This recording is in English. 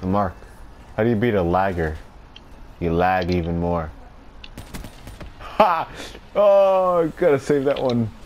Mark, how do you beat a lagger? You lag even more. Ha! Oh, gotta save that one.